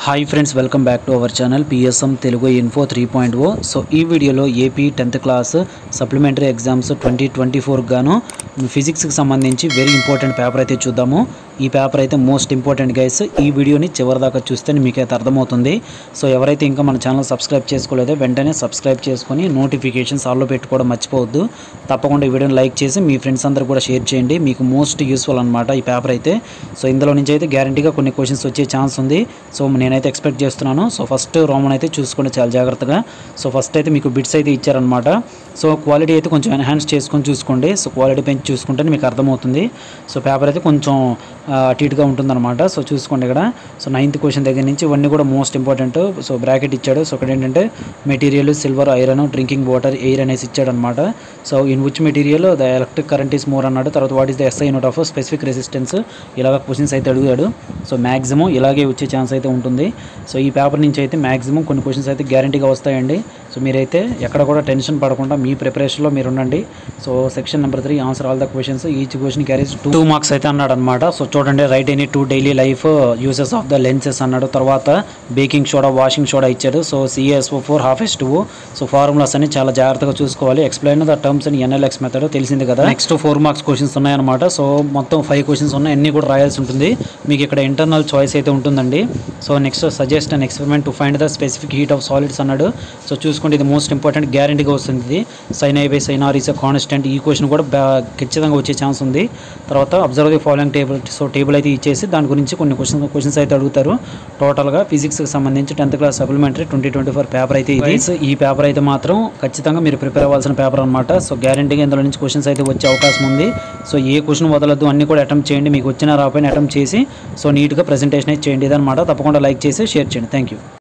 Hi friends, welcome back to our channel PSM Telugu info 3.0. So ఈ వీడియోలో AP 10th class supplementary exams 2024 గాను ఫిజిక్స్కి సంబంధించి very important paper అయితే చూద్దాము. ఈ పేపర్ అయితే మోస్ట్ ఇంపార్టెంట్ గైస్. ఈ వీడియోని చివరిదాకా చూస్తే మీకైతే అర్థమవుతుంది. సో ఎవరైతే ఇంకా మన ఛానల్ సబ్స్క్రైబ్ చేసుకోలేదో వెంటనే సబ్స్క్రైబ్ చేసుకొని నోటిఫికేషన్స్ ఆల్లో పెట్టుకోవడం మర్చిపోవద్దు. తప్పకుండా ఈ వీడియోని లైక్ చేసి మీ ఫ్రెండ్స్ అందరూ కూడా షేర్ చేయండి. మీకు మోస్ట్ యూస్ఫుల్ అనమాట ఈ పేపర్ అయితే. సో ఇందులో నుంచి అయితే గ్యారంటీగా కొన్ని క్వశ్చన్స్ వచ్చే ఛాన్స్ ఉంది. సో నేనైతే ఎక్స్పెక్ట్ చేస్తున్నాను. సో ఫస్ట్ రోమన్ అయితే చూసుకోండి చాలా జాగ్రత్తగా. సో ఫస్ట్ అయితే మీకు బిట్స్ అయితే ఇచ్చారనమాట. సో క్వాలిటీ అయితే కొంచెం ఎన్హాన్స్ చేసుకొని చూసుకోండి. సో క్వాలిటీ పెంచి చూసుకుంటే మీకు అర్థమవుతుంది. సో పేపర్ అయితే కొంచెం అటు ఇటుగా ఉంటుందన్నమాట. సో చూసుకోండి ఇక్కడ. సో 9th క్వశ్చన్ దగ్గర నుంచి ఇవన్నీ కూడా మోస్ట్ ఇంపార్టెంట్. సో బ్రాకెట్ ఇచ్చాడు. సో ఇక్కడ ఏంటంటే material silver, iron, drinking water, air అనేసి ఇచ్చాడు అనమాట. So in which material the electric current is more అన్నాడు. తర్వాత what is the SI unit of specific resistance, ఇలాగ క్వశ్చన్స్ అయితే అడిగాడు. సో మ్యాక్సిమం ఇలాగే వచ్చే ఛాన్స్ అయితే ఉంటుంది. సో ఈ పేపర్ నుంచి అయితే మ్యాక్సిమం కొన్ని క్వశ్చన్స్ అయితే గ్యారంటీగా వస్తాయండి. సో మీరైతే ఎక్కడ కూడా టెన్షన్ పడకుండా మీ ప్రిపరేషన్లో మీరు ఉండండి. So section number 3 answer all the questions. Each question carries 2 marks అయితే అన్నాడు అనమాట. సో చూడండి, write any 2 daily life uses of the lenses అన్నాడు. తర్వాత బేకింగ్ సోడా, వాషింగ్ సోడా ఇచ్చాడు. సో CaSO4 ½ సో ఫార్ములాస్ అని చాలా జాగ్రత్తగా చూసుకోవాలి. Explain the terms in NLX method తెలిసింది కదా. నెక్స్ట్ 4 మార్క్స్ క్వశ్చన్స్ ఉన్నాయన్నమాట. సో మొత్తం 5 క్వశ్చన్స్ ఉన్నాయి. అన్ని కూడా రాయాల్సి ఉంటుంది. మీకు ఇక్కడ ఇంటర్నల్ చాయిస్ అయితే ఉంటుందండి. So next suggest an experiment to find the specific heat of solids అన్నాడు. సో చూసుకోండి, ఇది మోస్ట్ ఇంపార్టెంట్, గ్యారంటీగా వస్తుంది. ఇది sin I by sin R is a constant. ఈ క్వశ్చన్ కూడా ఖచ్చితంగా వచ్చే ఛాన్స్ ఉంది. తర్వాత observe the following table. So table అయితే ఇచ్చేసి దాని గురించి కొన్ని క్వశ్చన్స్ అయితే అడుగుతారు. టోటల్గా ఫిజిక్స్కి సంబంధించి 10th క్లాస్ సప్లిమెంటరీ 2024 పేపర్ అయితే ఇది. ఈ పేపర్ అయితే మాత్రం ఖచ్చితంగా మీరు ప్రిపేర్ అవ్వాల్సిన పేపర్ అనమాట. సో గ్యారంటీగా ఇందులో నుంచి క్వశ్చన్స్ అయితే వచ్చే అవకాశం ఉంది. సో ఏ క్వశ్చన్ వదలద్దు, అన్ని కూడా అటెంప్ట్ చేయండి. మీకు వచ్చిన రాకపోయినా అటెంప్ట్ చేసి సో నీట్గా ప్రెజెంటేషన్ అయితే చేయండి. ఇదనమాట. తప్పకుండా లైక్ చేసి షేర్ చేయండి. Thank you.